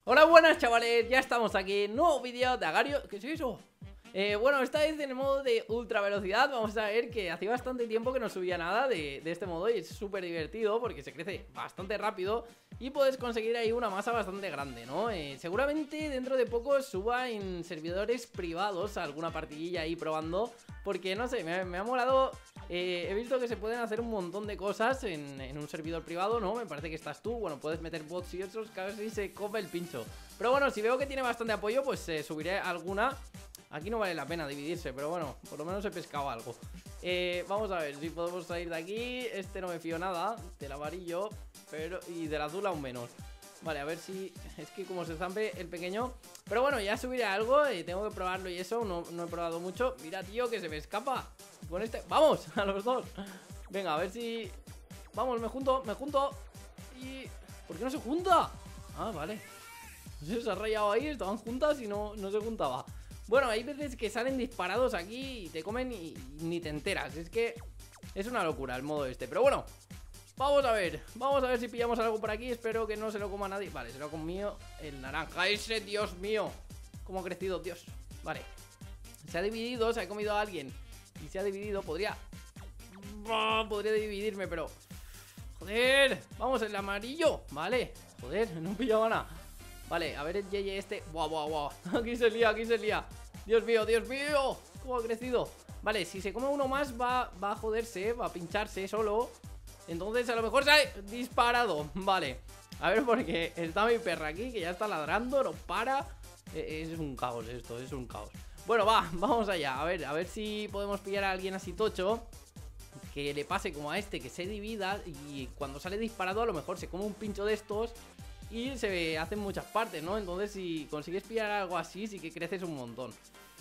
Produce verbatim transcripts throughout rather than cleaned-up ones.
Hola, buenas chavales, ya estamos aquí, nuevo vídeo de Agario. ¿Qué es eso? Eh, bueno, esta vez en el modo de ultra velocidad. Vamos a ver que hace bastante tiempo que no subía nada de, de este modo. Y es súper divertido porque se crece bastante rápido y puedes conseguir ahí una masa bastante grande, ¿no? Eh, seguramente dentro de poco suba en servidores privados alguna partidilla ahí probando, porque no sé, me, me ha molado. eh, He visto que se pueden hacer un montón de cosas en, en un servidor privado, ¿no? Me parece que estás tú, bueno, puedes meter bots y esos, casi se come el pincho. Pero bueno, si veo que tiene bastante apoyo, pues eh, subiré alguna. Aquí no vale la pena dividirse, pero bueno, por lo menos he pescado algo. eh, Vamos a ver si podemos salir de aquí. Este no me fío nada, del amarillo, pero y del azul aún menos. Vale, a ver si... Es que como se zampe el pequeño. Pero bueno, ya subiré algo y tengo que probarlo y eso, no, no he probado mucho. Mira, tío, que se me escapa con este... ¡Vamos! A los dos. Venga, a ver si... Vamos, me junto, me junto. Y... ¿Por qué no se junta? Ah, vale. No sé, se ha rayado ahí, estaban juntas y no, no se juntaba. Bueno, hay veces que salen disparados aquí y te comen y, y ni te enteras. Es que es una locura el modo este. Pero bueno, vamos a ver. Vamos a ver si pillamos algo por aquí. Espero que no se lo coma nadie. Vale, se lo ha comido el naranja ese, Dios mío. Cómo ha crecido, Dios. Vale. Se ha dividido, se ha comido a alguien y se ha dividido, podría... Podría dividirme, pero... Joder, vamos, el amarillo. Vale, joder, no pillaba nada. Vale, a ver el Yeye este. Buah, buah, buah. Aquí se lía, aquí se lía. Dios mío, Dios mío. ¿Cómo ha crecido? Vale, si se come uno más va, va a joderse, va a pincharse solo. Entonces a lo mejor se ha disparado. Vale, a ver, porque está mi perra aquí, que ya está ladrando, no para. eh, Es un caos esto, es un caos. Bueno, va, vamos allá. A ver, a ver si podemos pillar a alguien así tocho, que le pase como a este, que se divida. Y cuando sale disparado a lo mejor se come un pincho de estos y se hacen muchas partes, ¿no? Entonces si consigues pillar algo así, sí que creces un montón.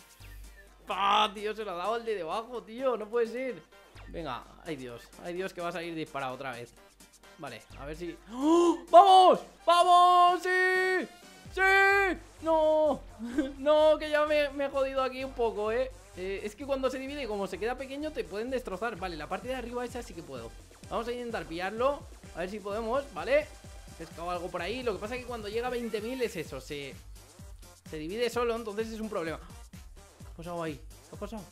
¡Ah, tío! Se lo ha dado el de debajo, tío. No puede ser. Venga, ay Dios. Ay Dios, que va a salir disparado otra vez. Vale, a ver si... ¡Oh! ¡Vamos! ¡Vamos! ¡Sí! ¡Sí! ¡No! No, que ya me, me he jodido aquí un poco, ¿eh? ¿eh? Es que cuando se divide y como se queda pequeño te pueden destrozar. Vale, la parte de arriba esa sí que puedo. Vamos a intentar pillarlo. A ver si podemos, ¿vale? He pescado algo por ahí. Lo que pasa es que cuando llega a veinte mil es eso, se, se divide solo, entonces es un problema. ¿Qué ha pasado ahí? ¿Qué ha pasado?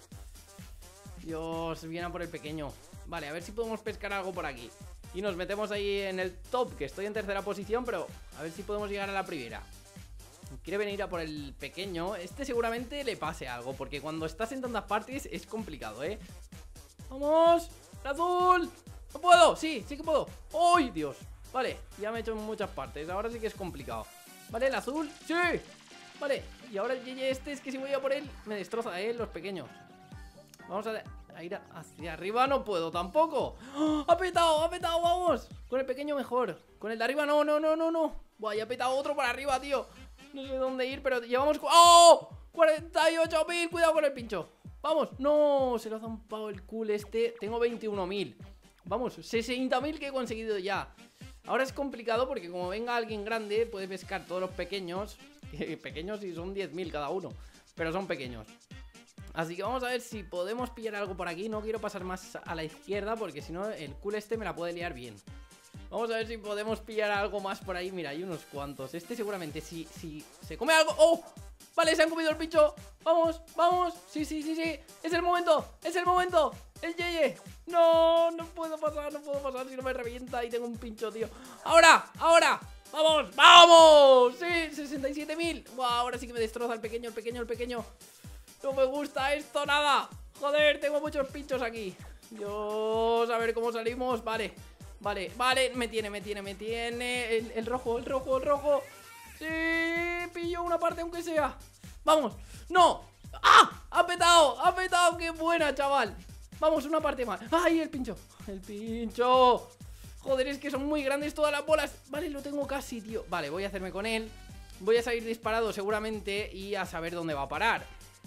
Dios, viene a por el pequeño. Vale, a ver si podemos pescar algo por aquí y nos metemos ahí en el top, que estoy en tercera posición, pero a ver si podemos llegar a la primera. Quiere venir a por el pequeño. Este seguramente le pase algo, porque cuando estás en tantas partes es complicado, ¿eh? ¡Vamos! ¡El azul! ¡No puedo! Sí, sí que puedo. ¡Uy, Dios! Vale, ya me he hecho en muchas partes. Ahora sí que es complicado. Vale, el azul. ¡Sí! Vale, y ahora el Yeye este es que si voy a por él me destroza, ¿eh? Los pequeños. Vamos a, a ir hacia arriba. No puedo tampoco. ¡Oh! ¡Ha petado! ¡Ha petado! ¡Vamos! Con el pequeño mejor. Con el de arriba no, no, no, no, no. Buah, ya ha petado otro para arriba, tío. No sé dónde ir, pero llevamos... ¡Oh! cuarenta y ocho mil. Cuidado con el pincho. Vamos. No, se lo ha zampado el cool este. Tengo veintiuno mil. Vamos, sesenta mil que he conseguido ya. Ahora es complicado porque como venga alguien grande puede pescar todos los pequeños. Que pequeños y son diez mil cada uno, pero son pequeños. Así que vamos a ver si podemos pillar algo por aquí. No quiero pasar más a la izquierda porque si no el cool este me la puede liar bien. Vamos a ver si podemos pillar algo más por ahí. Mira, hay unos cuantos. Este seguramente si, si se come algo... ¡Oh! Vale, se han comido el pincho. Vamos, vamos. Sí, sí, sí, sí. Es el momento, es el momento. El Yeye. No, no puedo pasar, no puedo pasar si no me revienta y tengo un pincho, tío. Ahora, ahora. Vamos, vamos. Sí, sesenta y siete mil. Wow, ahora sí que me destroza el pequeño, el pequeño, el pequeño. No me gusta esto nada. Joder, tengo muchos pinchos aquí. Dios, a ver cómo salimos. Vale, vale, vale. Me tiene, me tiene, me tiene. El, el rojo, el rojo, el rojo. Sí, pillo una parte aunque sea. Vamos, no. ¡Ah! Ha petado, ha petado. Qué buena, chaval. Vamos, una parte más. ¡Ay, el pincho! El pincho. Joder, es que son muy grandes todas las bolas. Vale, lo tengo casi, tío. Vale, voy a hacerme con él. Voy a salir disparado seguramente y a saber dónde va a parar.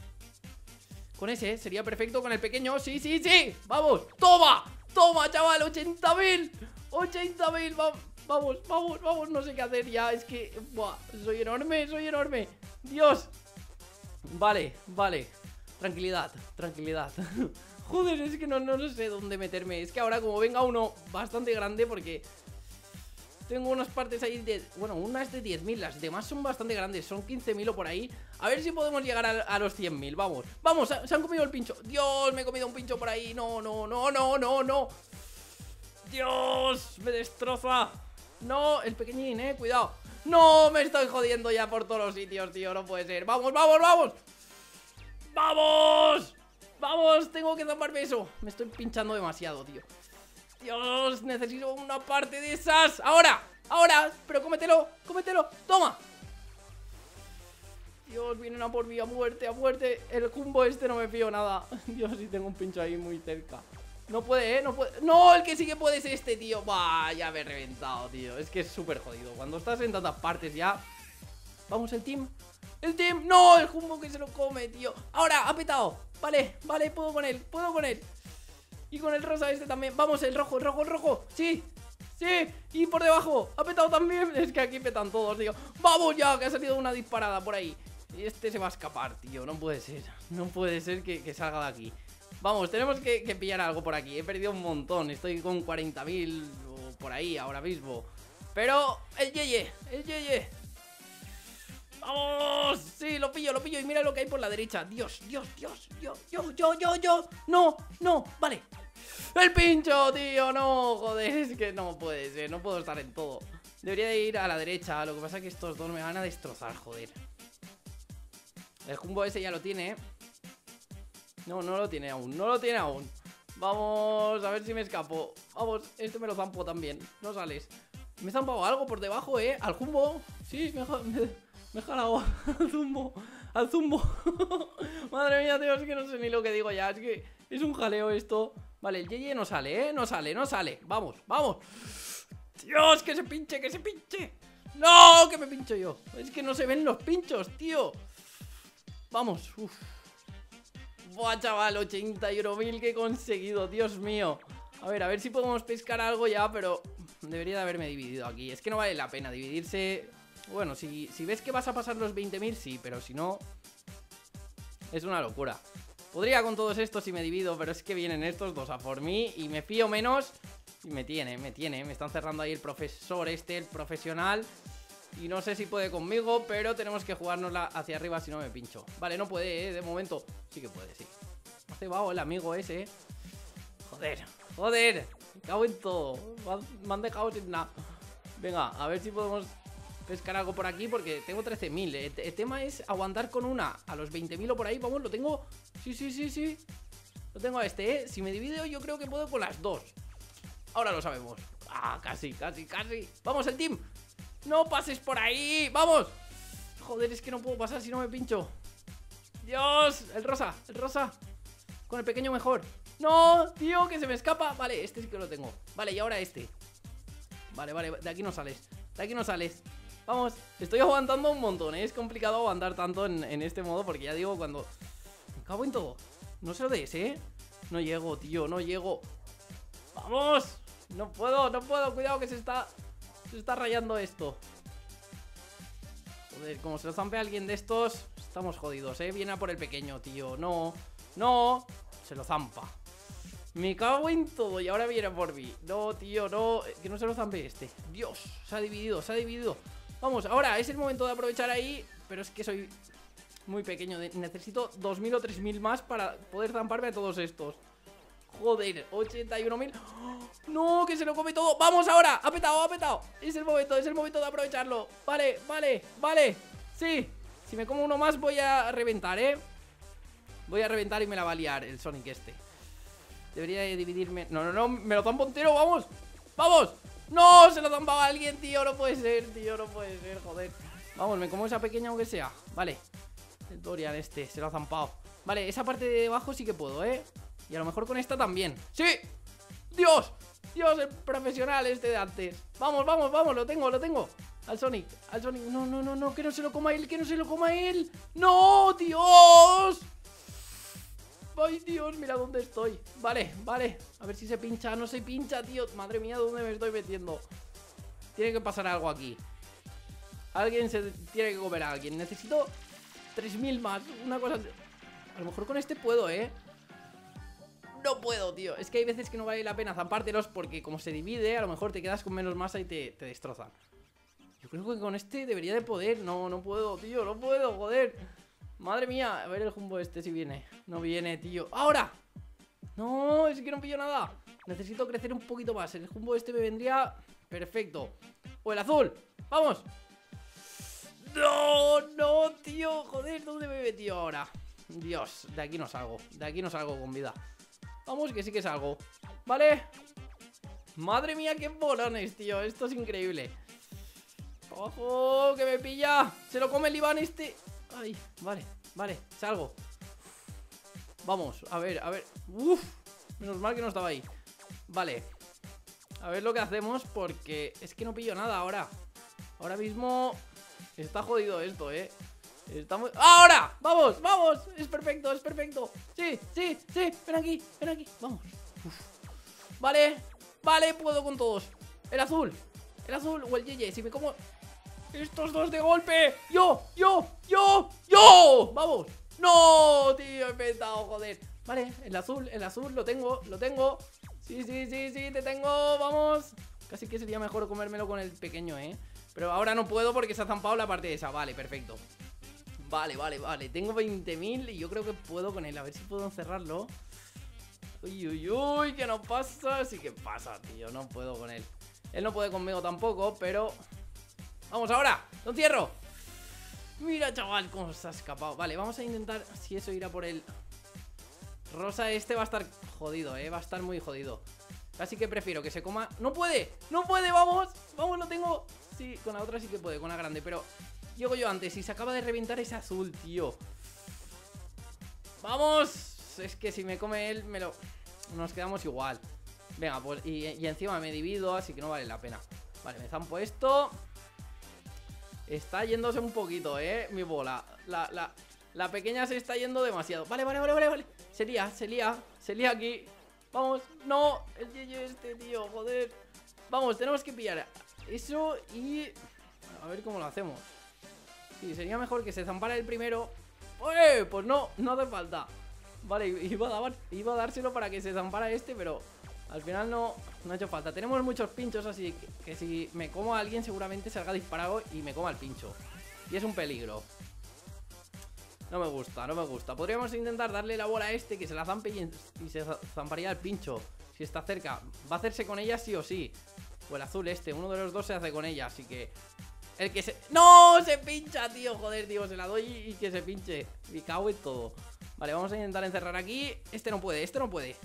Con ese sería perfecto, con el pequeño. Sí, sí, sí. Vamos, toma. Toma, chaval, ochenta mil. ochenta mil, vamos. Vamos, vamos, vamos, no sé qué hacer ya. Es que, buah, soy enorme, soy enorme. Dios. Vale, vale. Tranquilidad, tranquilidad. Joder, es que no, no, no sé dónde meterme. Es que ahora como venga uno bastante grande porque... Tengo unas partes ahí de... Bueno, unas de diez mil, las demás son bastante grandes. Son quince mil o por ahí. A ver si podemos llegar a, a los cien mil, vamos. Vamos, se han comido el pincho. Dios, me he comido un pincho por ahí. No, no, no, no, no, no. Dios, me destroza. No, el pequeñín, eh, cuidado. No, me estoy jodiendo ya por todos los sitios, tío, no puede ser. Vamos, vamos, vamos. ¡Vamos! ¡Vamos! Tengo que zamparme eso. Me estoy pinchando demasiado, tío. Dios, necesito una parte de esas. ¡Ahora! ¡Ahora! Pero cómetelo, cómetelo. ¡Toma! Dios, vienen a por mí, a muerte, a muerte. El jumbo este no me fío nada. Dios, sí tengo un pincho ahí muy cerca. No puede, ¿eh? No puede. No, el que sí que puede es este, tío. Bah, ya me he reventado, tío. Es que es súper jodido. Cuando estás en tantas partes ya. Vamos, el team. El team. No, el jumbo que se lo come, tío. Ahora, ha petado. Vale, vale, puedo con él, puedo con él. Y con el rosa este también. Vamos, el rojo, el rojo, el rojo. Sí, sí. Y por debajo, ha petado también. Es que aquí petan todos, tío. Vamos ya, que ha salido una disparada por ahí. Y este se va a escapar, tío. No puede ser. No puede ser que, que salga de aquí. Vamos, tenemos que, que pillar algo por aquí. He perdido un montón. Estoy con cuarenta mil o por ahí ahora mismo. Pero el Yeye, el Yeye. ¡Vamos! Sí, lo pillo, lo pillo. Y mira lo que hay por la derecha. Dios, Dios, Dios, yo, yo, yo, yo, yo. No, no, vale. El pincho, tío, no, joder. Es que no puede ser, no puedo estar en todo. Debería de ir a la derecha. Lo que pasa es que estos dos me van a destrozar, joder. El jumbo ese ya lo tiene, ¿eh? No, no lo tiene aún, no lo tiene aún. Vamos, a ver si me escapo. Vamos, este me lo zampo también. No sales. Me he zampado algo por debajo, ¿eh? Al jumbo. Sí, me, me, me he jalado al zumbo. Al zumbo. Madre mía, tío, es que no sé ni lo que digo ya. Es que es un jaleo esto. Vale, el Yeye no sale, ¿eh? No sale, no sale. Vamos, vamos. Dios, que se pinche, que se pinche. No, que me pincho yo. Es que no se ven los pinchos, tío. Vamos, uff. Buah, chaval, ochenta y uno mil que he conseguido, Dios mío. A ver, a ver si podemos pescar algo ya, pero debería de haberme dividido aquí. Es que no vale la pena dividirse. Bueno, si, si ves que vas a pasar los veinte mil, sí, pero si no, es una locura. Podría con todos estos si me divido, pero es que vienen estos dos a por mí y me fío menos. Y me tiene, me tiene, me están cerrando ahí el profesor este, el profesional. Y no sé si puede conmigo, pero tenemos que jugárnosla hacia arriba si no me pincho. Vale, no puede, ¿eh? De momento. Sí que puede, sí. Ha cebado el amigo ese, ¿eh? Joder, joder. Me cago en todo. Me han dejado sin nada. Venga, a ver si podemos pescar algo por aquí, porque tengo trece mil. El, el tema es aguantar con una a los veinte mil o por ahí. Vamos, lo tengo. Sí, sí, sí, sí. Lo tengo a este, ¿eh? Si me divido yo creo que puedo con las dos. Ahora lo sabemos. Ah, casi, casi, casi. Vamos, el team. No pases por ahí, vamos. Joder, es que no puedo pasar si no me pincho. Dios, el rosa, el rosa. Con el pequeño mejor. No, tío, que se me escapa. Vale, este sí que lo tengo. Vale, y ahora este. Vale, vale, de aquí no sales. De aquí no sales. Vamos, estoy aguantando un montón, ¿eh? Es complicado aguantar tanto en, en este modo, porque ya digo, cuando me cago en todo. No sé lo de ese, ¿eh? No llego, tío, no llego. ¡Vamos! No puedo, no puedo, cuidado que se está... Se está rayando esto. Joder, como se lo zampe a alguien de estos, estamos jodidos, ¿eh? Viene a por el pequeño, tío. No, no. Se lo zampa. Me cago en todo y ahora viene a por mí. No, tío, no. Que no se lo zampe este. Dios, se ha dividido, se ha dividido. Vamos, ahora es el momento de aprovechar ahí. Pero es que soy muy pequeño. Necesito dos mil o tres mil más para poder zamparme a todos estos. Joder, ochenta y uno mil. No, que se lo come todo. Vamos ahora, ha petado, ha petado. Es el momento, es el momento de aprovecharlo. Vale, vale, vale. Sí, si me como uno más voy a reventar, ¿eh? Voy a reventar y me la va a liar el Sonic este. Debería de dividirme. No, no, no, me lo zampo entero, vamos. Vamos. No, se lo zampaba a alguien, tío. No puede ser, tío, no puede ser, joder. Vamos, me como esa pequeña aunque sea. Vale, el Dorian este, se lo ha zampado. Vale, esa parte de abajo sí que puedo, ¿eh? Y a lo mejor con esta también. ¡Sí! ¡Dios! ¡Dios, el profesional este de antes! Vamos, vamos, vamos, lo tengo, lo tengo. Al Sonic, al Sonic. No, no, no, no, que no se lo coma él, que no se lo coma él. ¡No, Dios! ¡Ay, Dios! Mira dónde estoy. Vale, vale. A ver si se pincha. No se pincha, tío. Madre mía, ¿dónde me estoy metiendo? Tiene que pasar algo aquí. Alguien se tiene que comer a alguien. Necesito tres mil más. Una cosa... A lo mejor con este puedo, ¿eh? no puedo, tío. Es que hay veces que no vale la pena zampártelos porque como se divide, a lo mejor te quedas con menos masa y te, te destrozan. Yo creo que con este debería de poder. No, no puedo, tío, no puedo, joder. Madre mía, a ver el jumbo este si viene. No viene, tío. ¡Ahora! No, es que no pillo nada. Necesito crecer un poquito más. El jumbo este me vendría perfecto. O el azul, ¡vamos! No, no, tío, joder, ¿dónde me he metido ahora? Dios, de aquí no salgo. De aquí no salgo con vida. Vamos, que sí que salgo. ¿Vale? Madre mía, qué bolones, tío. Esto es increíble. ¡Ojo! ¡Que me pilla! ¡Se lo come el Iván este! ¡Ay! Vale, vale, salgo. Vamos, a ver, a ver. ¡Uf! Menos mal que no estaba ahí. Vale. A ver lo que hacemos porque es que no pillo nada ahora. Ahora mismo está jodido esto, ¿eh? Está muy... ¡Ahora! ¡Vamos! ¡Vamos! Es perfecto, es perfecto. Sí, sí, sí. Ven aquí, ven aquí. Vamos. Uf. Vale, vale, puedo con todos. El azul, el azul o el Yeye. Si me como estos dos de golpe. ¡Yo! ¡Yo! ¡Yo! ¡Yo! ¡Vamos! ¡No! Tío, he inventado, joder. Vale, el azul, el azul, lo tengo, lo tengo. Sí, sí, sí, sí, te tengo, vamos. Casi que sería mejor comérmelo con el pequeño, ¿eh? Pero ahora no puedo porque se ha zampado la parte esa. Vale, perfecto. Vale, vale, vale. Tengo veinte mil y yo creo que puedo con él. A ver si puedo encerrarlo. Uy, uy, uy, ¿qué no pasa? Sí que pasa, tío, no puedo con él. Él no puede conmigo tampoco, pero... ¡Vamos ahora! ¡Lo encierro! Mira, chaval, cómo se ha escapado. Vale, vamos a intentar, si eso irá por el... Rosa este va a estar jodido, eh. Va a estar muy jodido. Así que prefiero que se coma... ¡No puede! ¡No puede! ¡Vamos! ¡Vamos, lo tengo! Sí, con la otra sí que puede, con la grande. Pero llego yo antes y se acaba de reventar ese azul, tío. ¡Vamos! Es que si me come él, me lo... Nos quedamos igual. Venga, pues... Y, y encima me divido, así que no vale la pena. Vale, me zampo esto. Está yéndose un poquito, eh. Mi bola. La, la, la pequeña se está yendo demasiado. Vale, vale, vale, vale, vale. Se lía, se lía, se lía aquí. Vamos, no, el Yeye este, tío, joder. Vamos, tenemos que pillar eso y... A ver cómo lo hacemos. Sí, sería mejor que se zampara el primero. ¡Eh! Pues no, no hace falta. Vale, iba a, dar, iba a dárselo para que se zampara este, pero al final no, no ha hecho falta. Tenemos muchos pinchos, así que, que si me como a alguien seguramente salga disparado y me coma el pincho. Y es un peligro. No me gusta, no me gusta. Podríamos intentar darle la bola a este, que se la zampe y, y se zamparía el pincho. Si está cerca. Va a hacerse con ella sí o sí. O el azul este, uno de los dos se hace con ella. Así que... El que se... ¡No! Se pincha, tío, joder, tío. Se la doy y que se pinche. Me cago en todo. Vale, vamos a intentar encerrar aquí. Este no puede, este no puede.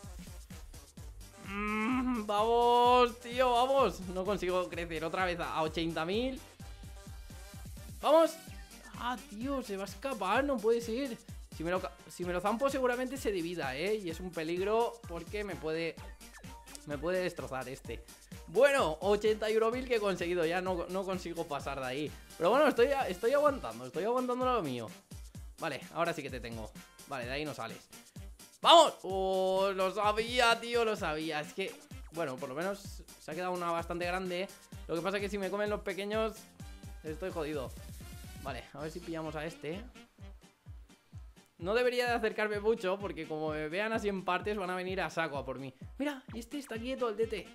mm, Vamos, tío, vamos. No consigo crecer otra vez a ochenta mil. Vamos. Ah, tío, se va a escapar, no puede ser. Si me lo, si me lo zampo seguramente se divida, ¿eh? Y es un peligro porque me puede... Me puede destrozar este. Bueno, ochenta y uno mil que he conseguido. Ya no, no consigo pasar de ahí. Pero bueno, estoy, estoy aguantando. Estoy aguantando lo mío. Vale, ahora sí que te tengo. Vale, de ahí no sales. ¡Vamos! Oh, lo sabía, tío, lo sabía. Es que, bueno, por lo menos se ha quedado una bastante grande. Lo que pasa es que si me comen los pequeños estoy jodido. Vale, a ver si pillamos a este. No debería de acercarme mucho porque como me vean así en partes van a venir a saco a por mí. Mira, este está quieto, el D T.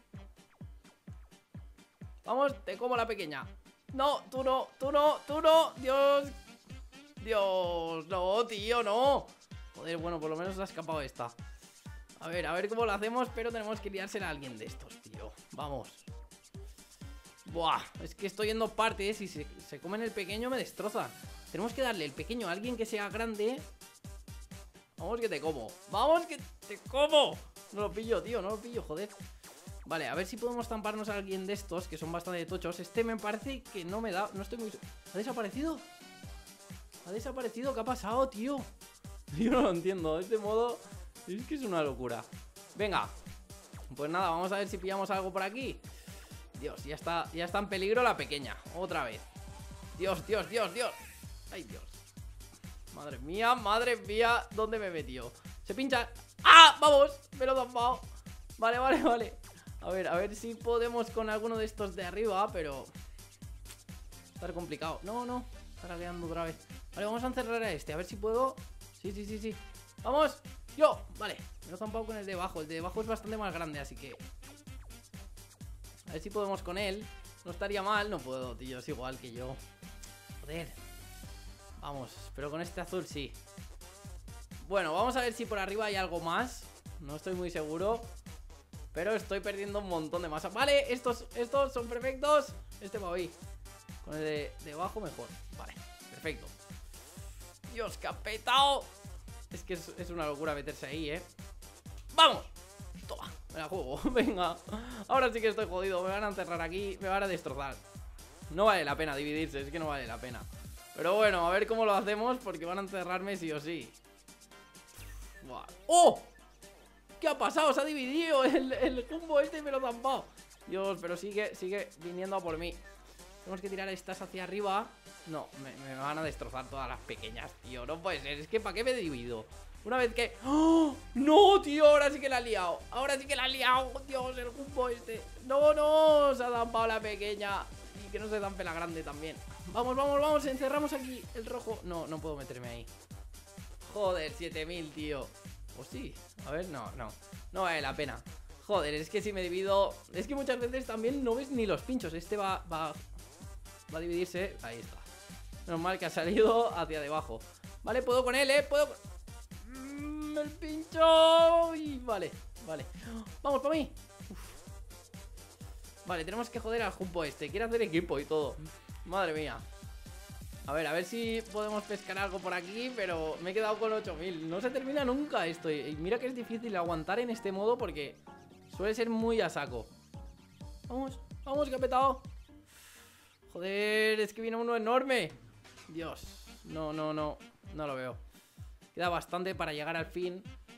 Vamos, te como la pequeña. No, tú no, tú no, tú no. Dios. Dios, no, tío, no. Joder, bueno, por lo menos se ha escapado esta. A ver, a ver cómo lo hacemos, pero tenemos que liársela a alguien de estos, tío. Vamos. Buah, es que estoy yendo partes y si se, se comen el pequeño me destrozan. Tenemos que darle el pequeño a alguien que sea grande. Vamos que te como. Vamos que te como. No lo pillo, tío, no lo pillo, joder. Vale, a ver si podemos zamparnos a alguien de estos que son bastante tochos. Este me parece que no me da, no estoy muy... ¿Ha desaparecido? ¿Ha desaparecido? ¿Qué ha pasado, tío? Yo no lo entiendo, de este modo es que es una locura. Venga, pues nada, vamos a ver si pillamos algo por aquí. Dios, ya está, ya está en peligro la pequeña. Otra vez. Dios, Dios, Dios, Dios. Ay, Dios. Madre mía, madre mía. ¿Dónde me he metido? Se pincha. ¡Ah! ¡Vamos! Me lo he zampado. Vale, vale, vale. A ver, a ver si podemos con alguno de estos de arriba, pero... Está complicado. No, no. Está lagueando otra vez. Vale, vamos a encerrar a este. A ver si puedo. Sí, sí, sí, sí. ¡Vamos! Yo, vale, me lo he zampado con el de abajo. El de abajo es bastante más grande, así que a ver si podemos con él. No estaría mal, no puedo, tío, es igual que yo. Joder. Vamos, pero con este azul sí. Bueno, vamos a ver si por arriba hay algo más. No estoy muy seguro, pero estoy perdiendo un montón de masa. Vale, estos, estos son perfectos. Este va ahí. Con el de, de abajo mejor. Vale, perfecto. Dios, que ha petado. Es que es, es una locura meterse ahí, eh. ¡Vamos! Toma, me la juego, venga. Ahora sí que estoy jodido, me van a encerrar aquí. Me van a destrozar. No vale la pena dividirse, es que no vale la pena. Pero bueno, a ver cómo lo hacemos, porque van a encerrarme sí o sí. Buah. ¡Oh! ¿Qué ha pasado? Se ha dividido el, el jumbo este y me lo ha zampado. Dios, pero sigue, sigue viniendo a por mí. Tenemos que tirar estas hacia arriba. No, me, me van a destrozar todas las pequeñas, tío. No puede ser, es que ¿para qué me he dividido? Una vez que... ¡Oh! ¡No, tío! Ahora sí que la ha liado. Ahora sí que la ha liado. Dios, el jumbo este. No, no, se ha zampado la pequeña. Y que no se zampe la grande también. Vamos, vamos, vamos, encerramos aquí el rojo. No, no puedo meterme ahí. Joder, siete mil, tío. ¿O sí? A ver, no, no. No vale la pena. Joder, es que si me divido... Es que muchas veces también no ves ni los pinchos. Este va... Va, va a dividirse. Ahí está. Menos mal que ha salido hacia debajo. Vale, puedo con él, ¿eh? Puedo... Mm, el pincho... Y vale, vale. Vamos, para mí. Uf. Vale, tenemos que joder al jumbo este. Quiere hacer equipo y todo. Madre mía. A ver, a ver si podemos pescar algo por aquí. Pero me he quedado con ocho mil. No se termina nunca esto. Y mira que es difícil aguantar en este modo, porque suele ser muy a saco. Vamos, vamos, que ha petado. Joder, es que viene uno enorme. Dios, no, no, no. No lo veo. Queda bastante para llegar al fin.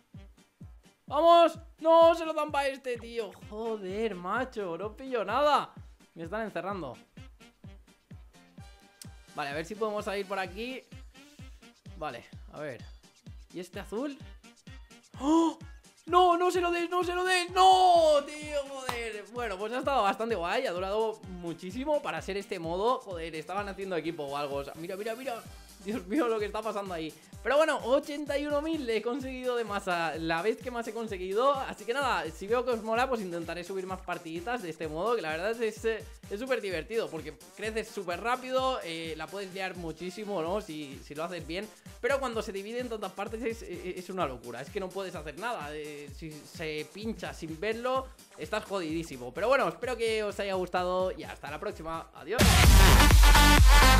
¡Vamos! ¡No! Se lo dan para este, tío. Joder, macho, no pillo nada. Me están encerrando. Vale, a ver si podemos salir por aquí. Vale, a ver. ¿Y este azul? ¡Oh! ¡No! ¡No se lo des! ¡No se lo des! ¡No! Tío, joder. Bueno, pues ha estado bastante guay. Ha durado muchísimo para ser este modo. Joder, estaban haciendo equipo o algo. O sea, mira, mira, mira. Dios mío, lo que está pasando ahí. Pero bueno, ochenta y uno mil he conseguido de masa, la vez que más he conseguido. Así que nada, si veo que os mola, pues intentaré subir más partiditas de este modo, que la verdad es es súper divertido, porque creces súper rápido, eh, la puedes liar muchísimo, ¿no? Si, si lo haces bien. Pero cuando se divide en tantas partes es, es una locura, es que no puedes hacer nada. eh, Si se pincha sin verlo, estás jodidísimo. Pero bueno, espero que os haya gustado y hasta la próxima. Adiós.